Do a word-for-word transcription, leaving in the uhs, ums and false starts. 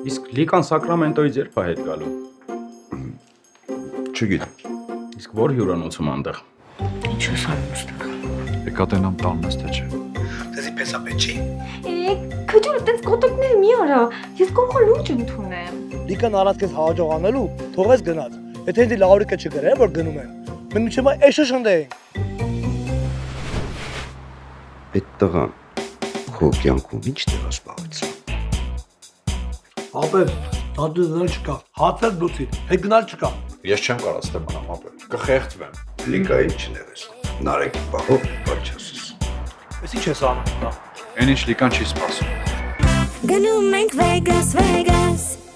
Իսկ Լիկան Սակրամենտոից երբ է հետ գալու։ Չգիտեմ։ Իսկ որ հյուրանոցում այնտեղ։ Ինչ ես անում ստեղ։ Եկատենամ տանն ես թե չէ։ Դեզի պես ապետ չի։ Է, քաջուր, տենց կոտոկներ մի արա։ Ես կողքը լուրջ ընդունեմ։ Լիկան առած քեզ հաջող անելու, թողես գնաց։ Եթե ինձ լավրիկը չգրե, որ գնում են։ Մենք միջև էշը շնդեին։ Այդ տղան քո կյանքում ինչ դեր ասպաղեցրել։ Ապեր, դատու դրան չկա։ Հացել դուցի, հետ գնալ չկա։ Ես չեմ կարող Ստեփանամ ապեր։ Կխեղդվեմ։ Լիկայի չներես։ Նարեկ բահով բաչասես։ Էս ինչ ես անում։ Այն ինչ Լիկան չի սպասում։ Գնում ենք Vegas, Vegas